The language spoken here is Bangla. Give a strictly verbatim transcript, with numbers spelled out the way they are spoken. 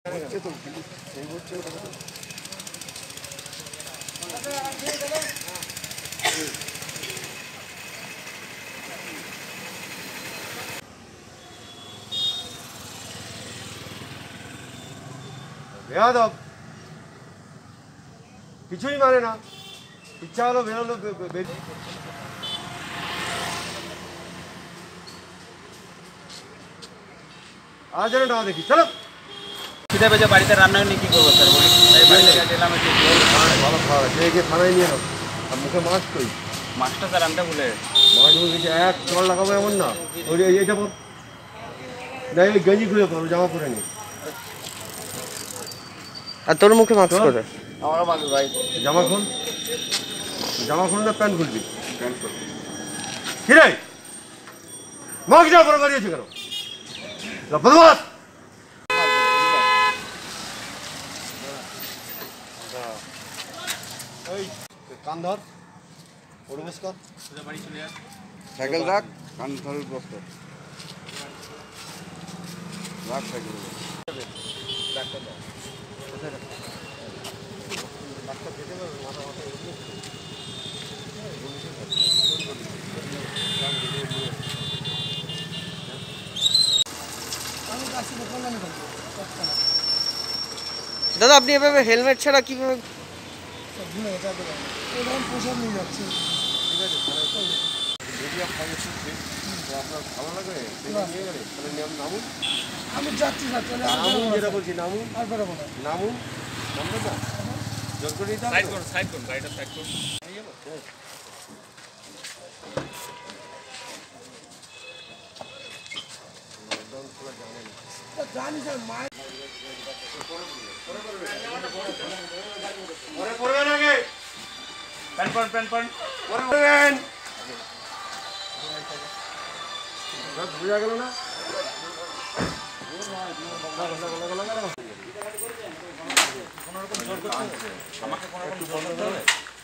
বেয়াদব কিছুই মানে না, ইচ্ছা হলো বেরোলো। আর যেন না দেখি, চলো। খিদে পেয়েছে, বাড়িতে রান্না নিয়ে কি করবো স্যার বলি? ভালো খাওয়া আছে, গিয়ে থানায় নিয়ে নাও। আর মুখে মাছ কই? মাছটা স্যার আনতে ভুলে মাছ বলছে এক চল লাগাবো এমন না। ওই এইটা পর না, ওই গেঞ্জি খুলে পড়ো, জামা পরে নি। আর তোর মুখে মাস্ক করে? আমারও মাছ ভাই। জামা খুল, জামা খুল না প্যান্ট খুলবি? প্যান্ট খুলবি। কি রে মাস্ক জামা পরে বেরিয়েছে কেন? বদমাস! কান ধর, পরিবেশ কর, বাড়ি চলে যা। সাইকেল রাখ, কান ধরে বসত রাখ সাইকেল। দাদা আপনি এভাবে হেলমেট ছাড়া কিভাবে? পোশাক নিয়ে যাচ্ছে, ঠিক আছে? যদি আপনার ভালো লাগে নিয়ে গেলে তাহলে নামুন। আমি যাচ্ছি নামুন, যেটা বলছি নামুন। আর বেরোবো না, নামুন। নামবেন না, জোর করে নিতে হবে। সাইড করুন, সাইড করুন, গাড়িটা সাইড করুন। জানি স্যার মায়ের পরে পড়বেন আগে, প্যান পয়েন্ট, প্যান পয়েন্ট। পরে পড়বেন। বুঝা গেল না? আমাকে কোনো রকম জোর করতে হবে?